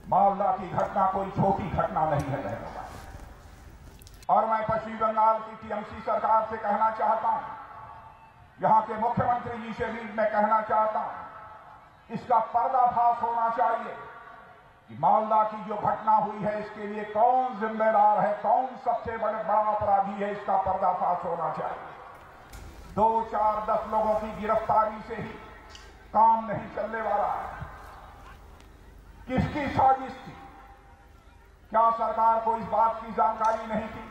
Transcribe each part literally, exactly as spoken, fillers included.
मालदा की घटना कोई छोटी घटना नहीं है बहनों भाई। और मैं पश्चिम बंगाल की टीएमसी सरकार से कहना चाहता हूं, यहां के मुख्यमंत्री जी से भी मैं कहना चाहता हूं, इसका पर्दाफाश होना चाहिए कि मालदा की जो घटना हुई है इसके लिए कौन जिम्मेदार है, कौन सबसे बड़े बड़ा अपराधी है, इसका पर्दाफाश होना चाहिए। दो चार दस लोगों की गिरफ्तारी से ही काम नहीं चलने वाला है। किसकी साजिश थी? क्या सरकार को इस बात की जानकारी नहीं थी?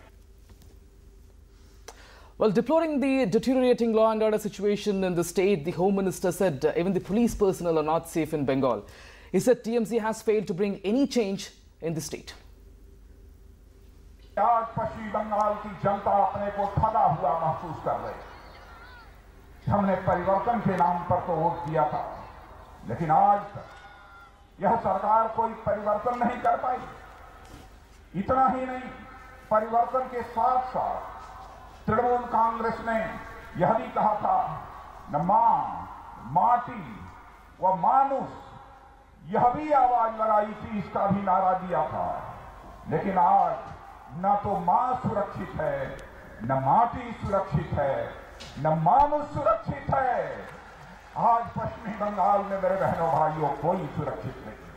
Well, deploring the deteriorating law and order situation in the state, the Home Minister said uh, even the police personnel are not safe in Bengal. He said T M C has failed to bring any change in the state. आज पश्चिम बंगाल की जनता अपने को ठगा हुआ महसूस कर रही है। हमने परिवर्तन के नाम पर तो वोट दिया था, लेकिन आज तक यह सरकार कोई परिवर्तन नहीं कर पाई। इतना ही नहीं, परिवर्तन के साथ साथ तृणमूल कांग्रेस ने यह भी कहा था न मां, माटी व मानुष, यह भी आवाज लगाई थी, इसका भी नारा दिया था। लेकिन आज न तो मां सुरक्षित है, न माटी सुरक्षित है, न मानुष सुरक्षित है। आज पश्चिमी बंगाल में मेरे बहनों भाइयों कोई सुरक्षित नहीं।